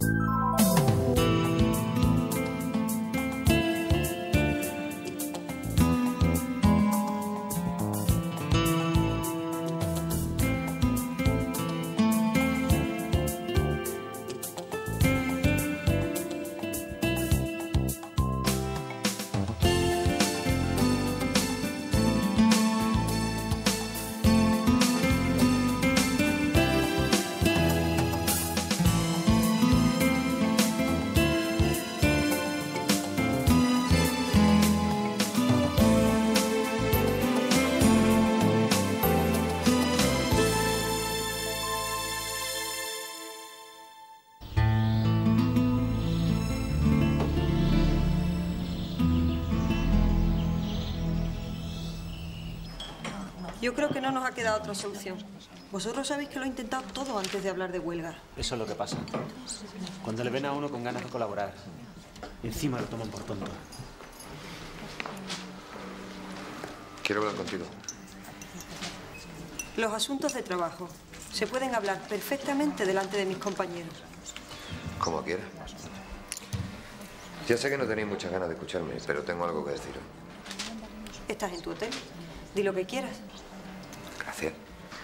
Yo creo que no nos ha quedado otra solución. Vosotros sabéis que lo he intentado todo antes de hablar de huelga. Eso es lo que pasa. Cuando le ven a uno con ganas de colaborar, encima lo toman por tonto. Quiero hablar contigo. Los asuntos de trabajo se pueden hablar perfectamente delante de mis compañeros. Como quieras. Ya sé que no tenéis muchas ganas de escucharme, pero tengo algo que deciros. Estás en tu hotel. Di lo que quieras. Gracias.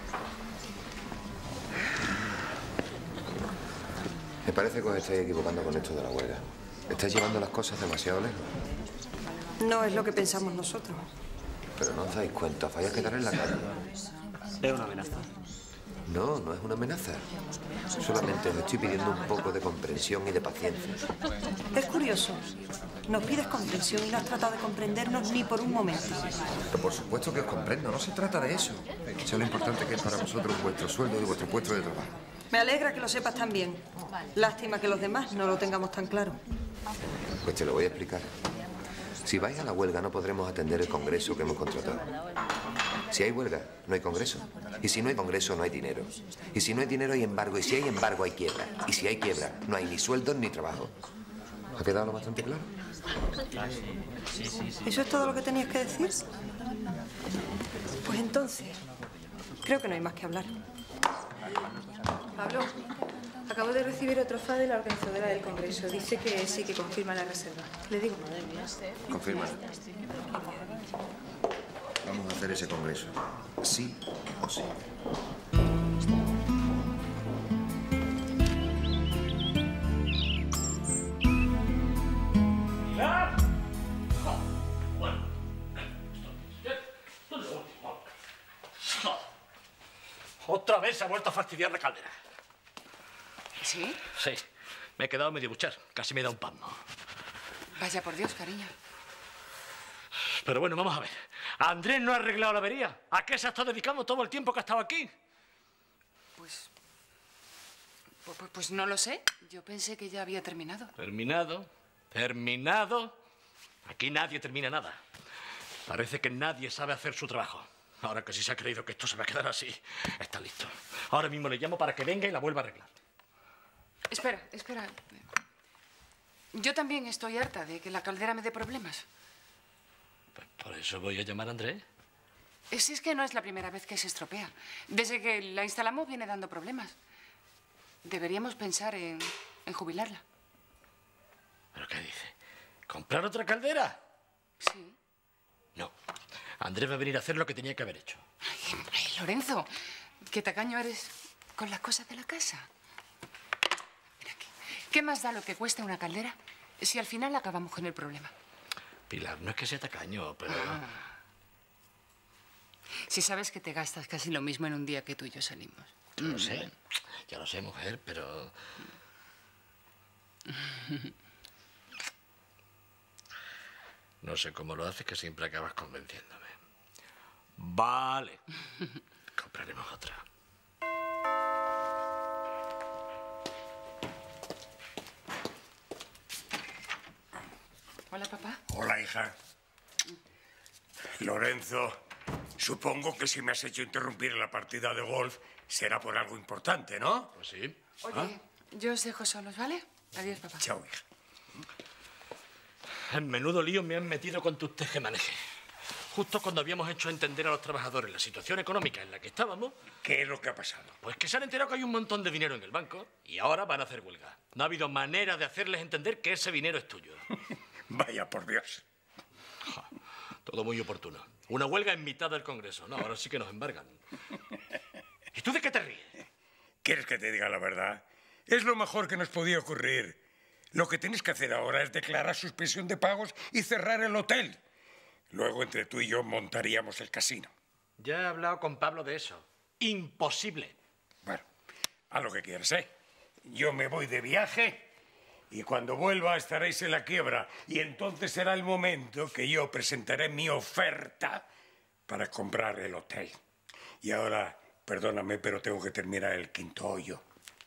Me parece que os estáis equivocando con esto de la huelga. Estáis llevando las cosas demasiado lejos. No es lo que pensamos nosotros. Pero no os dais cuenta, os vais a quedar en la calle. Es una amenaza. No, no es una amenaza. Solamente os estoy pidiendo un poco de comprensión y de paciencia. Es curioso. Nos pides comprensión y no has tratado de comprendernos ni por un momento. Pero por supuesto que os comprendo, no se trata de eso. Sé lo importante que es para vosotros vuestro sueldo y vuestro puesto de trabajo. Me alegra que lo sepas también. Lástima que los demás no lo tengamos tan claro. Pues te lo voy a explicar. Si vais a la huelga no podremos atender el congreso que hemos contratado. Si hay huelga, no hay congreso. Y si no hay congreso, no hay dinero. Y si no hay dinero, hay embargo. Y si hay embargo, hay quiebra. Y si hay quiebra, no hay ni sueldos ni trabajo. ¿Ha quedado lo bastante claro? ¿Eso es todo lo que tenías que decir? Pues entonces, creo que no hay más que hablar. Pablo, acabo de recibir otro FA de la organizadora del congreso. Dice que sí, que confirma la reserva. Le digo. Confirma. Vamos a hacer ese congreso. Sí o sí. Otra vez se ha vuelto a fastidiar la caldera. ¿Sí? Sí. Me he quedado medio buchar. Casi me da un pasmo. Vaya por Dios, cariño. Pero bueno, vamos a ver. Andrés no ha arreglado la avería. ¿A qué se ha estado dedicando todo el tiempo que ha estado aquí? Pues no lo sé. Yo pensé que ya había terminado. ¿Terminado? ¿Terminado? Aquí nadie termina nada. Parece que nadie sabe hacer su trabajo. Ahora que sí se ha creído que esto se va a quedar así, está listo. Ahora mismo le llamo para que venga y la vuelva a arreglar. Espera, espera. Yo también estoy harta de que la caldera me dé problemas. Pues por eso voy a llamar a Andrés. Si es que no es la primera vez que se estropea. Desde que la instalamos viene dando problemas. Deberíamos pensar en jubilarla. ¿Pero qué dice? ¿Comprar otra caldera? Sí. No. Andrés va a venir a hacer lo que tenía que haber hecho. Ay, Lorenzo, qué tacaño eres con las cosas de la casa. Mira aquí. ¿Qué más da lo que cueste una caldera si al final acabamos con el problema? Pilar, no es que sea tacaño, pero... Si sabes que te gastas casi lo mismo en un día que tú y yo salimos. Lo sé. Ya lo sé, mujer, pero... No sé cómo lo haces, que siempre acabas convenciéndome. Vale. Compraremos otra. Hola, papá. Hola, hija. Lorenzo, supongo que si me has hecho interrumpir la partida de golf será por algo importante, ¿no? Pues sí. Oye, yo os dejo solos, ¿vale? Adiós, papá. Chao, hija. En menudo lío me han metido con tus tejemanejes. justo cuando habíamos hecho entender a los trabajadores la situación económica en la que estábamos. ¿Qué es lo que ha pasado? Pues que se han enterado que hay un montón de dinero en el banco y ahora van a hacer huelga. No ha habido manera de hacerles entender que ese dinero es tuyo. Vaya por Dios. Todo muy oportuno. Una huelga en mitad del Congreso. No, ahora sí que nos embargan. ¿Y tú de qué te ríes? ¿Quieres que te diga la verdad? Es lo mejor que nos podía ocurrir. Lo que tienes que hacer ahora es declarar suspensión de pagos y cerrar el hotel. Luego, entre tú y yo, montaríamos el casino. Ya he hablado con Pablo de eso. Imposible. Bueno, haz lo que quieras, ¿eh? Yo me voy de viaje y cuando vuelva estaréis en la quiebra. Y entonces será el momento que yo presentaré mi oferta para comprar el hotel. Y ahora, perdóname, pero tengo que terminar el quinto hoyo.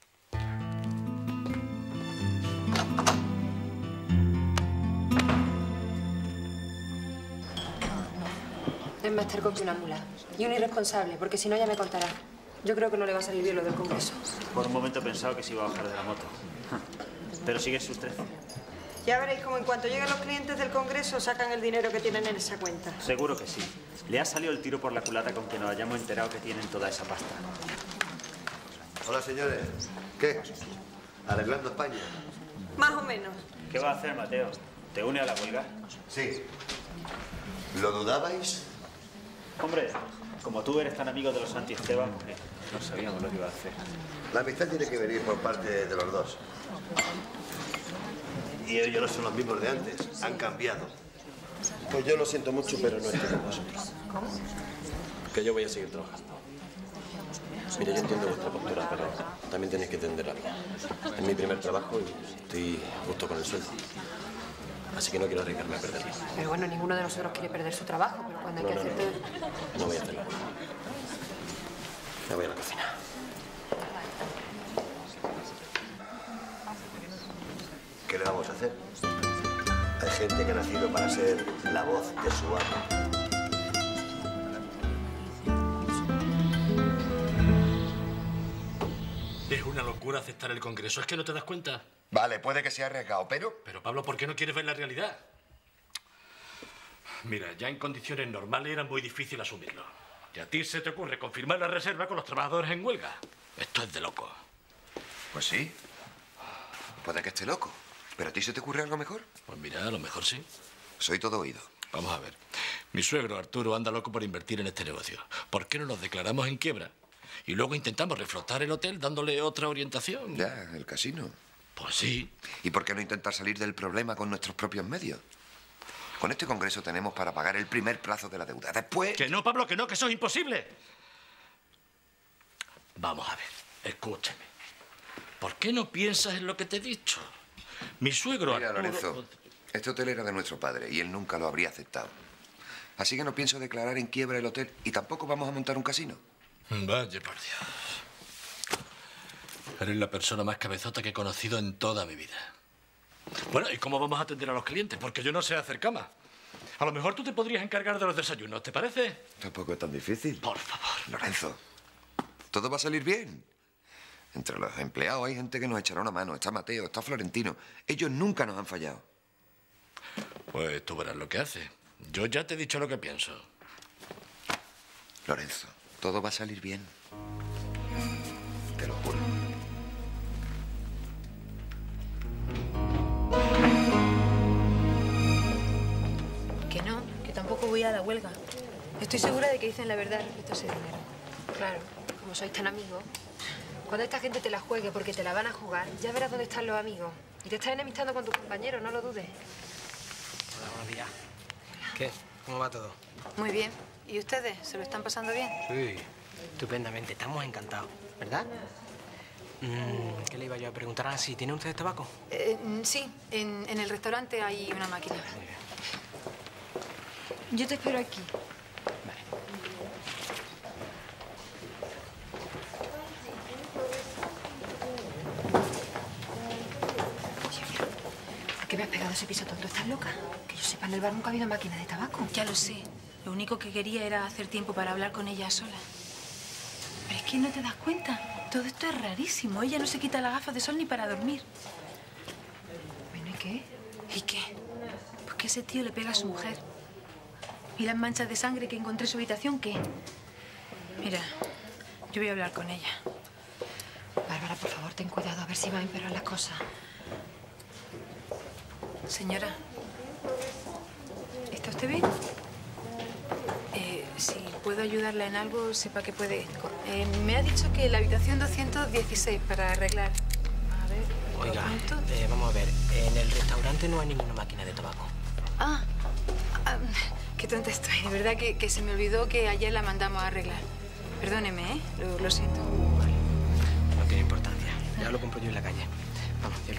Es más terco que una mula. Y un irresponsable, porque si no ya me contará. Yo creo que no le va a salir bien lo del Congreso. Por un momento he pensado que se iba a bajar de la moto. Pero sigue sus 13. Ya veréis como en cuanto lleguen los clientes del Congreso sacan el dinero que tienen en esa cuenta. Seguro que sí. Le ha salido el tiro por la culata con que nos hayamos enterado que tienen toda esa pasta. Hola, señores. ¿Qué? ¿Arreglando España? Más o menos. ¿Qué va a hacer, Mateo? ¿Te une a la huelga? Sí. ¿Lo dudabais? Hombre, como tú eres tan amigo de los Santiesteban, no sabíamos lo que iba a hacer. La amistad tiene que venir por parte de los dos. Y ellos no son los mismos de antes. Han cambiado. Pues yo lo siento mucho, pero no estoy con vosotros. Que yo voy a seguir trabajando. Mira, yo entiendo vuestra postura, pero también tenéis que entender la mía. Es mi primer trabajo y estoy justo con el sueldo. Así que no quiero arriesgarme a perderlo. Pero bueno, ninguno de nosotros quiere perder su trabajo, pero cuando hay que hacer todo... No voy a hacerlo. Me voy a la cocina. ¿Qué le vamos a hacer? Hay gente que ha nacido para ser la voz de su amo. Es una locura aceptar el Congreso. ¿Es que no te das cuenta? Vale, puede que sea arriesgado, pero... Pero, Pablo, ¿por qué no quieres ver la realidad? Mira, ya en condiciones normales era muy difícil asumirlo. Y a ti se te ocurre confirmar la reserva con los trabajadores en huelga. Esto es de loco. Pues sí. Puede que esté loco. ¿Pero a ti se te ocurre algo mejor? Pues mira, a lo mejor sí. Soy todo oído. Vamos a ver. Mi suegro, Arturo, anda loco por invertir en este negocio. ¿Por qué no nos declaramos en quiebra? Y luego intentamos reflotar el hotel dándole otra orientación. Ya, el casino. Pues sí. ¿Y por qué no intentar salir del problema con nuestros propios medios? Con este Congreso tenemos para pagar el primer plazo de la deuda. Después... Que no, Pablo, que no, que eso es imposible. Vamos a ver, escúchame. ¿Por qué no piensas en lo que te he dicho? Mi suegro... Mira, Arturo... Lorenzo, este hotel era de nuestro padre y él nunca lo habría aceptado. Así que no pienso declarar en quiebra el hotel y tampoco vamos a montar un casino. Vaya por Dios. Eres la persona más cabezota que he conocido en toda mi vida. Bueno, ¿y cómo vamos a atender a los clientes? Porque yo no sé hacer cama. A lo mejor tú te podrías encargar de los desayunos, ¿te parece? Tampoco es tan difícil. Por favor. Lorenzo, todo va a salir bien. Entre los empleados hay gente que nos echará una mano. Está Mateo, está Florentino. Ellos nunca nos han fallado. Pues tú verás lo que hace. Yo ya te he dicho lo que pienso. Lorenzo, todo va a salir bien. Te lo juro. Que no, que tampoco voy a la huelga. Estoy segura de que dicen la verdad respecto a ese dinero. Claro, como sois tan amigos. Cuando esta gente te la juegue porque te la van a jugar, ya verás dónde están los amigos. Y te estás enemistando con tus compañeros, no lo dudes. Hola, buenos días. ¿Qué? ¿Cómo va todo? Muy bien. ¿Y ustedes? ¿Se lo están pasando bien? Sí. Estupendamente. Estamos encantados. ¿Verdad? ¿Qué le iba yo a preguntar? Ah, sí. ¿Tienen ustedes tabaco? Sí. En el restaurante hay una máquina. Muy bien. Yo te espero aquí. Vale. ¿Por qué me has pegado ese piso tonto? ¿Estás loca? Que yo sepa, en el bar nunca ha habido máquina de tabaco. Ya lo sé. Lo único que quería era hacer tiempo para hablar con ella sola. Pero es que no te das cuenta. Todo esto es rarísimo. Ella no se quita las gafas de sol ni para dormir. Bueno, ¿y qué? ¿Y qué? Pues que ese tío le pega a su mujer. ¿Y las manchas de sangre que encontré en su habitación qué? Mira, yo voy a hablar con ella. Bárbara, por favor, ten cuidado, a ver si va a empeorar las cosas. Señora, ¿está usted bien? Si puedo ayudarla en algo, sepa que puede. Me ha dicho que la habitación 216 para arreglar. A ver, Oiga, vamos a ver. En el restaurante no hay ninguna máquina de tabaco. Qué tonta estoy. De verdad que se me olvidó que ayer la mandamos a arreglar. Perdóneme, ¿eh? Lo siento. Vale. No tiene importancia. Ya lo compro yo en la calle. Vamos, cielo.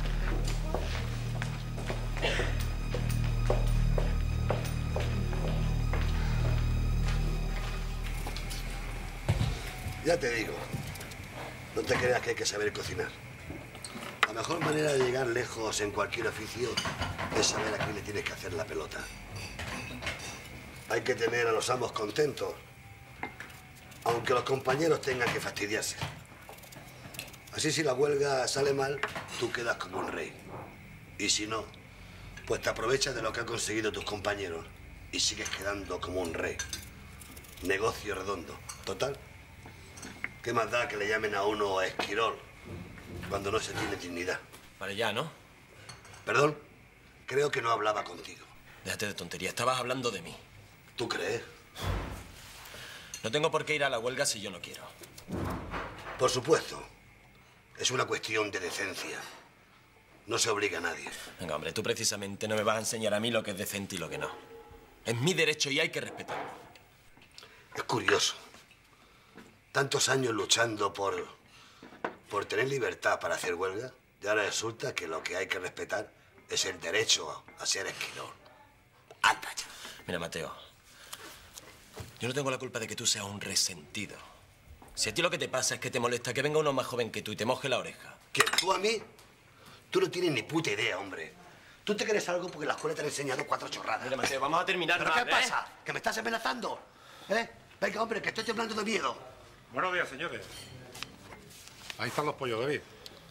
Ya te digo, no te creas que hay que saber cocinar. La mejor manera de llegar lejos en cualquier oficio es saber a quién le tienes que hacer la pelota. Hay que tener a los amos contentos, aunque los compañeros tengan que fastidiarse. Así, si la huelga sale mal, tú quedas como un rey. Y si no, pues te aprovechas de lo que han conseguido tus compañeros y sigues quedando como un rey. Negocio redondo. Total, ¿qué más da que le llamen a uno esquirol cuando no se tiene dignidad? Vale, ya, ¿no? Perdón, creo que no hablaba contigo. Déjate de tontería, estabas hablando de mí. ¿Tú crees? No tengo por qué ir a la huelga si yo no quiero. Por supuesto. Es una cuestión de decencia. No se obliga a nadie. Venga, hombre, tú precisamente no me vas a enseñar a mí lo que es decente y lo que no. Es mi derecho y hay que respetarlo. Es curioso. Tantos años luchando por tener libertad para hacer huelga, y ahora resulta que lo que hay que respetar es el derecho a ser esquilón. ¡Anda ya! Mira, Mateo, yo no tengo la culpa de que tú seas un resentido. Si a ti lo que te pasa es que te molesta que venga uno más joven que tú y te moje la oreja. ¿Qué? ¿Tú a mí? Tú no tienes ni puta idea, hombre. Tú te crees algo porque la escuela te ha enseñado 4 chorradas. Mira, Mateo, vamos a terminar. ¿Pero qué pasa? ¿Que me estás amenazando? ¿Eh? Venga, hombre, que estoy temblando de miedo. Buenos días, señores. Ahí están los pollos, David.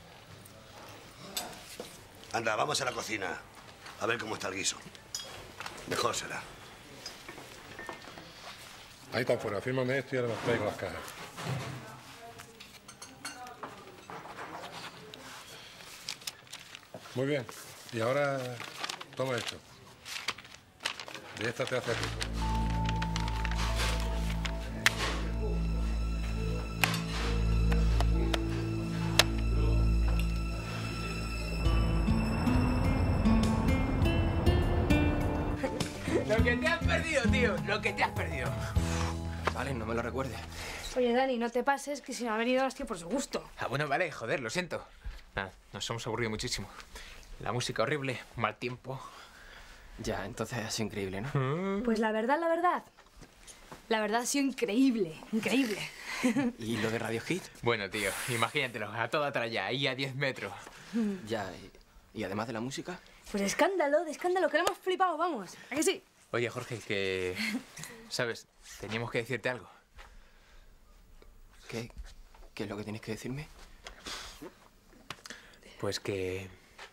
Anda, vamos a la cocina a ver cómo está el guiso. Mejor será. Ahí están fuera. Fírmame esto y ahora los traigo las cajas. Muy bien. Y ahora toma esto. De esta te hace rico. Lo que te has perdido, tío. Lo que te has perdido. Vale, no me lo recuerdes. Oye, Dani, no te pases, que si no ha venido a hostia por su gusto. Bueno, vale, joder, lo siento. Nada, nos hemos aburrido muchísimo. La música horrible, mal tiempo. Ya, entonces ha sido increíble, ¿no? Pues la verdad ha sido increíble, increíble. ¿Y lo de Radio Hit? Bueno, tío, imagínatelo, a toda tralla, ahí a 10 metros. Ya, ¿y además de la música? Pues de escándalo, que lo hemos flipado, vamos. ¿A que sí? Oye, Jorge, que... ¿Sabes? Teníamos que decirte algo. ¿Qué es lo que tienes que decirme? Pues que...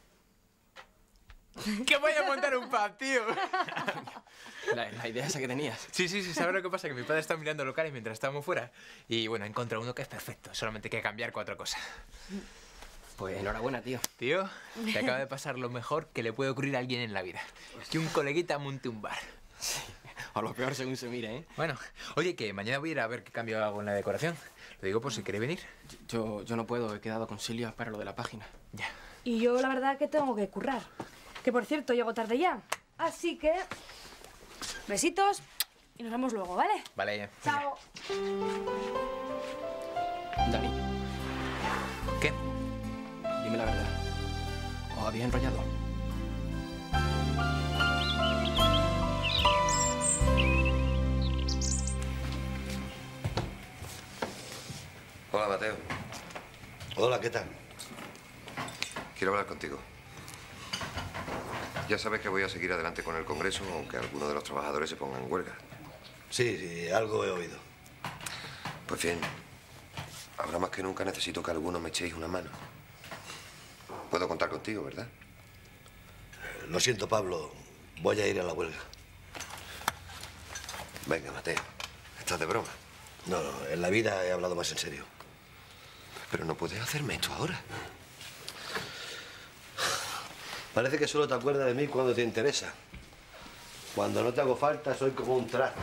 ¡Que voy a montar un pub, tío! La idea esa que tenías. Sí, ¿sabes lo que pasa? Que mi padre está mirando locales mientras estábamos fuera. Y bueno, he encontrado uno que es perfecto. Solamente hay que cambiar 4 cosas. Pues enhorabuena, tío. Tío, te acaba de pasar lo mejor que le puede ocurrir a alguien en la vida. Que un coleguita monte un bar. Sí. O lo peor según se mire, ¿eh? Bueno, oye, que mañana voy a ir a ver qué cambio hago en la decoración. Lo digo por si queréis venir. Yo no puedo, he quedado con Silvia para lo de la página. Ya. Y yo la verdad que tengo que currar. Que por cierto, llego tarde ya. Así que... besitos y nos vemos luego, ¿vale? Vale, ya. Chao. Dani. ¿Qué? Dime la verdad. ¿Os habéis enrollado? Hola, Mateo. Hola, ¿qué tal? Quiero hablar contigo. Ya sabes que voy a seguir adelante con el Congreso, aunque algunos de los trabajadores se pongan en huelga. Sí, algo he oído. Pues bien, ahora más que nunca necesito que algunos me echéis una mano. Puedo contar contigo, ¿verdad? Lo siento, Pablo. Voy a ir a la huelga. Venga, Mateo. ¿Estás de broma? No, en la vida he hablado más en serio. Pero no puedes hacerme esto ahora. Parece que solo te acuerdas de mí cuando te interesa. Cuando no te hago falta, soy como un trasto.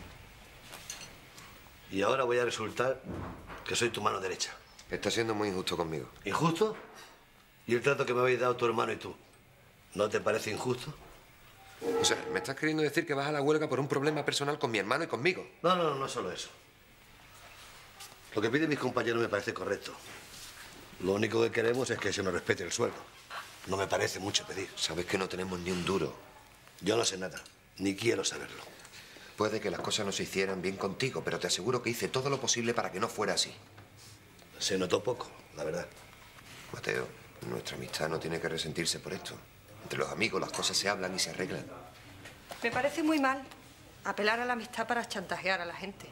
Y ahora voy a resultar que soy tu mano derecha. Estás siendo muy injusto conmigo. ¿Injusto? ¿Y el trato que me habéis dado tu hermano y tú? ¿No te parece injusto? O sea, ¿me estás queriendo decir que vas a la huelga por un problema personal con mi hermano y conmigo? No solo eso. Lo que piden mis compañeros me parece correcto. Lo único que queremos es que se nos respete el sueldo. No me parece mucho pedir. Sabes que no tenemos ni un duro. Yo no sé nada, ni quiero saberlo. Puede que las cosas no se hicieran bien contigo, pero te aseguro que hice todo lo posible para que no fuera así. Se notó poco, la verdad. Mateo, nuestra amistad no tiene que resentirse por esto. Entre los amigos las cosas se hablan y se arreglan. Me parece muy mal apelar a la amistad para chantajear a la gente.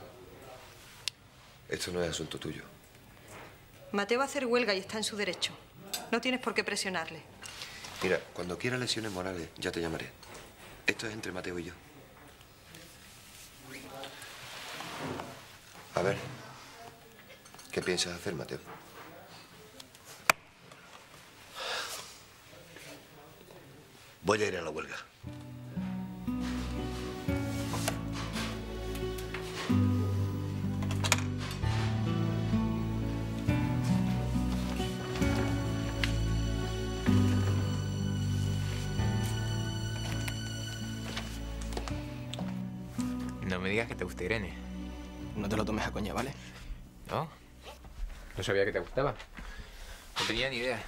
Esto no es asunto tuyo. Mateo va a hacer huelga y está en su derecho. No tienes por qué presionarle. Mira, cuando quiera lesiones morales, ya te llamaré. Esto es entre Mateo y yo. A ver, ¿qué piensas hacer, Mateo? Voy a ir a la huelga. No me digas que te gusta Irene. No te lo tomes a coña, ¿vale? ¿No? No sabía que te gustaba. No tenía ni idea.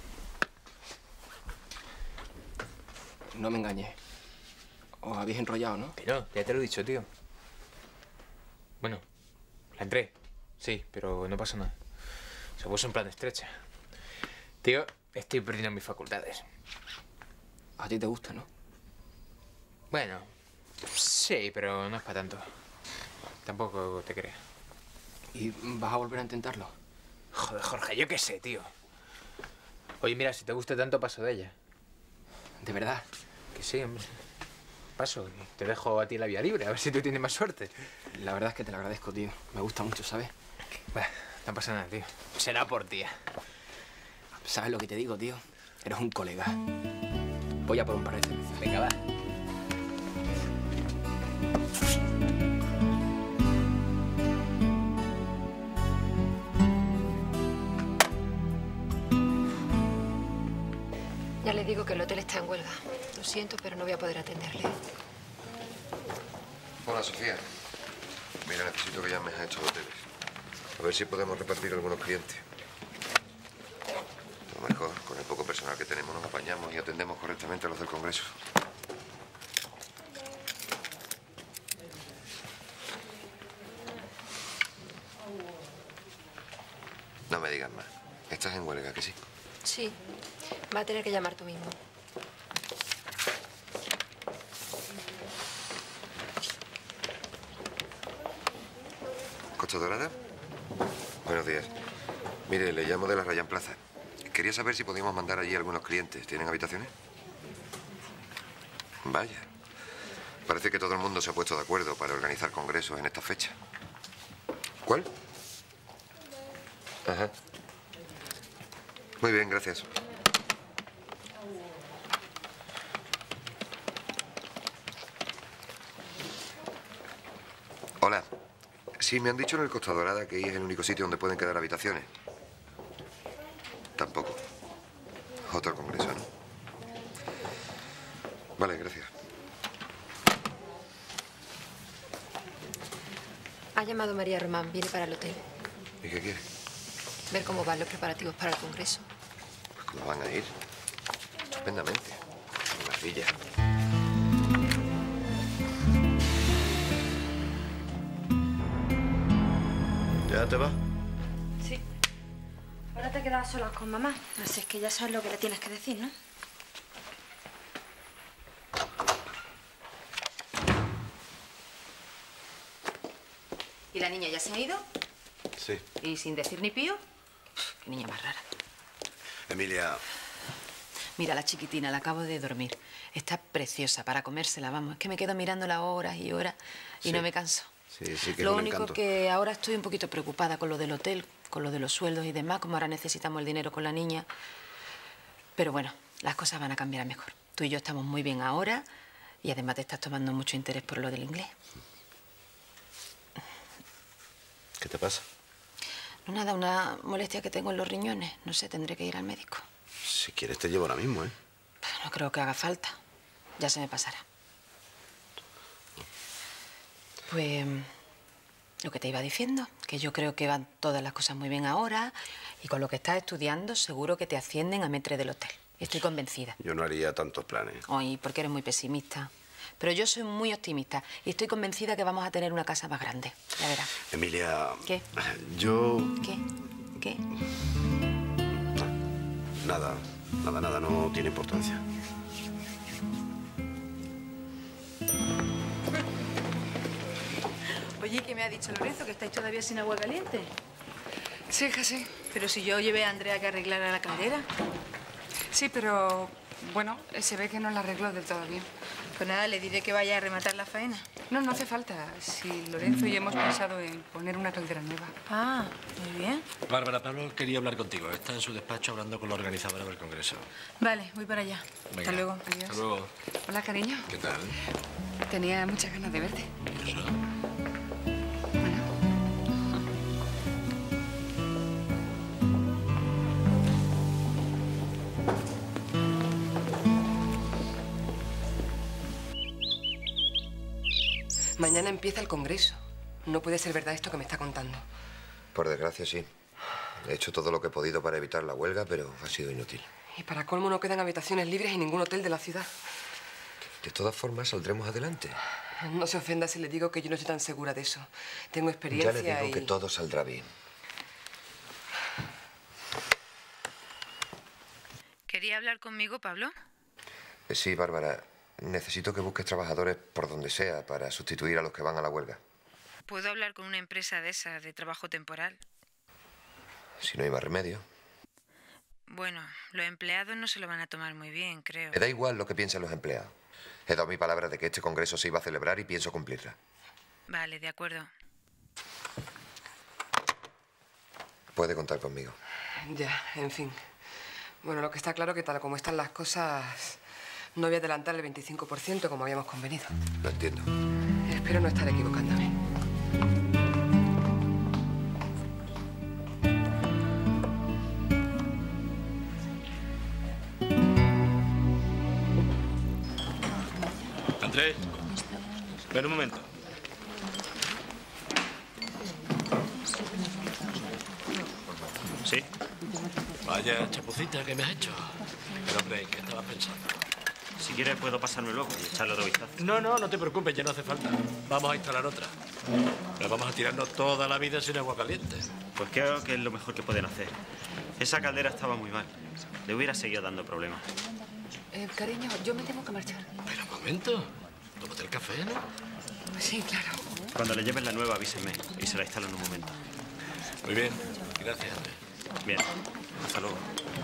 No me engañes. Os habéis enrollado, ¿no? Que no, ya te lo he dicho, tío. Bueno, la entré. Sí, pero no pasó nada. Se puso en plan estrecha. Tío, estoy perdiendo mis facultades. A ti te gusta, ¿no? Bueno, sí, pero no es para tanto. Tampoco te creas. ¿Y vas a volver a intentarlo? Joder, Jorge, yo qué sé, tío. Oye, mira, si te gusta tanto, paso de ella. ¿De verdad? Que sí, hombre. Paso y te dejo a ti la vía libre, a ver si tú tienes más suerte. La verdad es que te lo agradezco, tío. Me gusta mucho, ¿sabes? Bah, no pasa nada, tío. Será por ti. ¿Sabes lo que te digo, tío? Eres un colega. Voy a por un par de cervezas. Venga, va. Ya le digo que el hotel está en huelga. Lo siento, pero no voy a poder atenderle. Hola, Sofía. Mira, necesito que llames a estos hoteles. A ver si podemos repartir algunos clientes. A lo mejor, con el poco personal que tenemos, nos apañamos y atendemos correctamente a los del Congreso. No me digas más. Estás en huelga, ¿que sí? Sí. Va a tener que llamar tú mismo. ¿Costa Dorada? Buenos días. Mire, le llamo de la Rayán Plaza. Quería saber si podíamos mandar allí algunos clientes. ¿Tienen habitaciones? Vaya. Parece que todo el mundo se ha puesto de acuerdo para organizar congresos en esta fecha. ¿Cuál? Ajá. Muy bien, gracias. Hola. Sí, me han dicho en el Costa Dorada que ahí es el único sitio donde pueden quedar habitaciones. Tampoco. Otro congreso, ¿no? Vale, gracias. Ha llamado María Román. Viene para el hotel. ¿Y qué quiere? Ver cómo van los preparativos para el congreso. Pues cómo van a ir. Estupendamente. Maravilla. ¿Ya te vas? Sí. Ahora te quedas solas con mamá. Así es que ya sabes lo que le tienes que decir, ¿no? ¿Y la niña ya se ha ido? Sí. ¿Y sin decir ni pío? Qué niña más rara. Emilia, Mira, la chiquitina, la acabo de dormir. Está preciosa para comérsela, vamos. Es que me quedo mirándola horas y horas y no me canso. Sí, sí, que Lo es un único encanto. que ahora estoy un poquito preocupada con lo del hotel, con lo de los sueldos y demás, como ahora necesitamos el dinero con la niña. Pero bueno, las cosas van a cambiar a mejor. Tú y yo estamos muy bien ahora y además te estás tomando mucho interés por lo del inglés. ¿Qué te pasa? No, nada, una molestia que tengo en los riñones. No sé, tendré que ir al médico. Si quieres te llevo ahora mismo, ¿eh? No creo que haga falta. Ya se me pasará. Pues lo que te iba diciendo, que yo creo que van todas las cosas muy bien ahora y con lo que estás estudiando seguro que te ascienden a maître del hotel. Estoy convencida. Yo no haría tantos planes. Ay, porque eres muy pesimista. Pero yo soy muy optimista y estoy convencida que vamos a tener una casa más grande. Ya verás. Emilia... ¿Qué? Yo... ¿Qué? ¿Qué? Nada, no tiene importancia. Oye, ¿qué me ha dicho Lorenzo? ¿Que estáis todavía sin agua caliente? Sí, hija, sí. Pero si yo llevé a Andrea que arreglara la caldera. Sí, pero bueno, se ve que no la arregló del todo bien. Pues nada, le diré que vaya a rematar la faena. No, no hace falta. Si Lorenzo y hemos pensado en poner una caldera nueva. Ah, muy bien. Bárbara, Pablo quería hablar contigo. Está en su despacho hablando con la organizadora del congreso. Vale, voy para allá. Venga. Hasta luego. Adiós. Hasta luego. Hola, cariño. ¿Qué tal? Tenía muchas ganas de verte. ¿Y eso? Mañana empieza el congreso. No puede ser verdad esto que me está contando. Por desgracia, sí. He hecho todo lo que he podido para evitar la huelga, pero ha sido inútil. Y para colmo no quedan habitaciones libres en ningún hotel de la ciudad. De todas formas, saldremos adelante. No se ofenda si le digo que yo no estoy tan segura de eso. Tengo experiencia Ya le digo y... que todo saldrá bien. ¿Quería hablar conmigo, Pablo? Sí, Bárbara. Necesito que busques trabajadores por donde sea para sustituir a los que van a la huelga. ¿Puedo hablar con una empresa de esas, de trabajo temporal? Si no hay más remedio. Bueno, los empleados no se lo van a tomar muy bien, creo. Me da igual lo que piensen los empleados. He dado mi palabra de que este congreso se iba a celebrar y pienso cumplirla. Vale, de acuerdo. Puede contar conmigo. Ya, en fin. Bueno, lo que está claro que tal como están las cosas, no voy a adelantar el 25% como habíamos convenido. Lo entiendo. Espero no estar equivocándome. Andrés, ven un momento. ¿Sí? Vaya chapucita que me has hecho. Pero, hombre, ¿qué estabas pensando? Si quieres puedo pasarme luego y echarle otro vistazo. No te preocupes, ya no hace falta. Vamos a instalar otra. Pero vamos a tirarnos toda la vida sin agua caliente. Pues creo que es lo mejor que pueden hacer. Esa caldera estaba muy mal. Le hubiera seguido dando problemas. Cariño, yo me tengo que marchar. Pero un momento. Tómate el café, ¿no? Sí, claro. Cuando le lleven la nueva, avísenme y se la instalo en un momento. Muy bien. Gracias, Andrés. Bien. Hasta luego.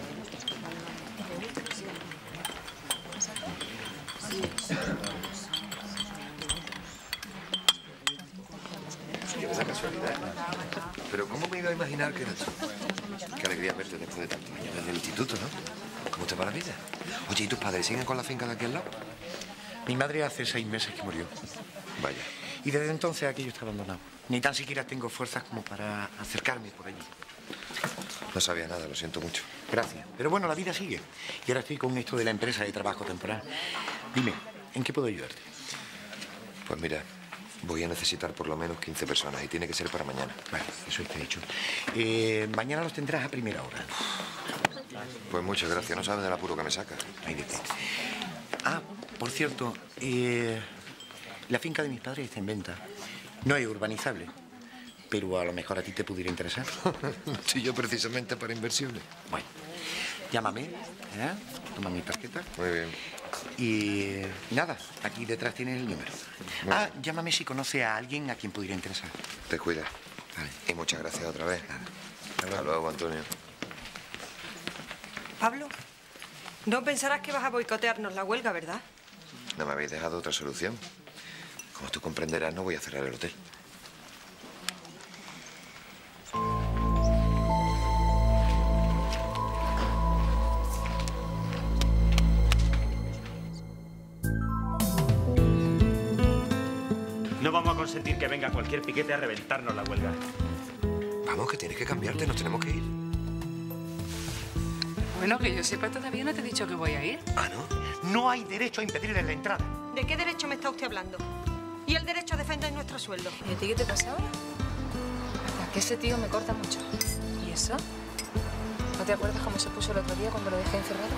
Qué buena casualidad. Pero ¿cómo me iba a imaginar que eras tú? Qué alegría verte después de tantos años en el instituto, ¿no? ¿Cómo te va la vida? Oye, ¿y tus padres siguen con la finca de aquí al lado? Mi madre hace 6 meses que murió. Vaya. Y desde entonces aquello está abandonado. Ni tan siquiera tengo fuerzas como para acercarme por allí. No sabía nada, lo siento mucho. Gracias. Pero bueno, la vida sigue. Y ahora estoy con esto de la empresa de trabajo temporal. Dime, ¿en qué puedo ayudarte? Pues mira, voy a necesitar por lo menos 15 personas y tiene que ser para mañana. Vale, eso está hecho. Mañana los tendrás a primera hora. Pues muchas gracias. No sabes del apuro que me saca. Ahí de qué. Ah, por cierto, la finca de mis padres está en venta. No es urbanizable, pero a lo mejor a ti te pudiera interesar. Sí, yo precisamente para inversiones. Bueno, llámame, ¿eh? Toma mi tarjeta. Muy bien. Y nada, aquí detrás tienes el número. Llámame si conoce a alguien a quien pudiera interesar. Te cuida. Vale. Y muchas gracias otra vez. Hasta luego, Antonio. Pablo, No pensarás que vas a boicotearnos la huelga, ¿verdad? No me habéis dejado otra solución. Como tú comprenderás, no voy a cerrar el hotel. No vamos a consentir que venga cualquier piquete a reventarnos la huelga. Vamos, que tienes que cambiarte, nos tenemos que ir. Bueno, que yo sepa, todavía no te he dicho que voy a ir. Ah, ¿no? No hay derecho a impedirle la entrada. ¿De qué derecho me está usted hablando? ¿Y el derecho a defender nuestro sueldo? ¿Y a ti qué te pasa ahora? Que ese tío me corta mucho. ¿Y eso? ¿No te acuerdas cómo se puso el otro día cuando lo dejé encerrado?